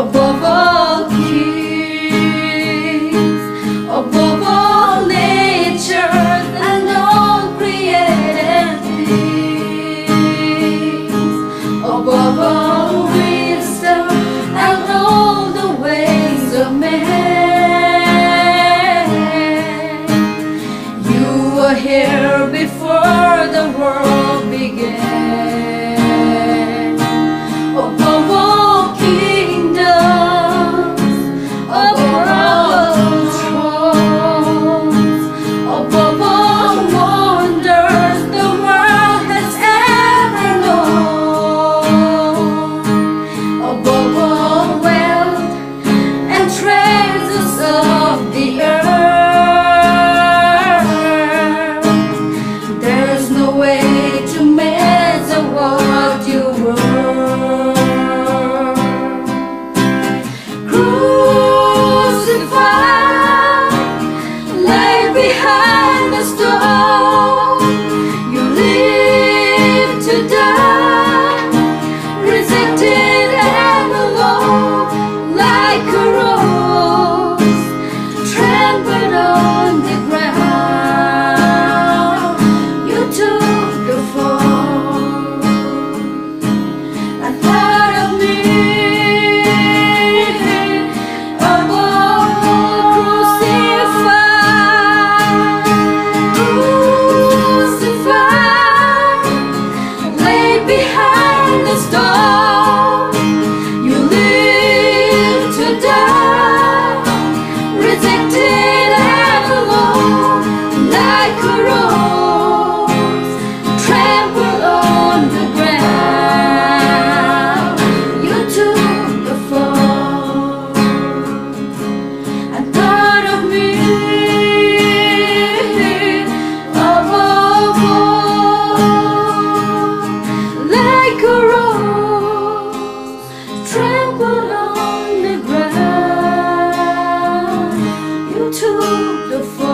above all kings, above all nature and all created things, above all wisdom and all the ways of man. You were here before the world began. Above all kingdoms, above all thrones, above all wonders the world has ever known, above all wealth and treasures of the earth, there's no way to measure what you were. Crucified, lay behind the stone, you live to die, rejected and alone, like a rose trampled on the ground. You took the fall and thought of me above crucified, laid behind the stone. You live to die, rejected and alone, like a rose trampled on the ground. You took the fall and thought of me above all, like a rose trampled on the ground. You took the fall.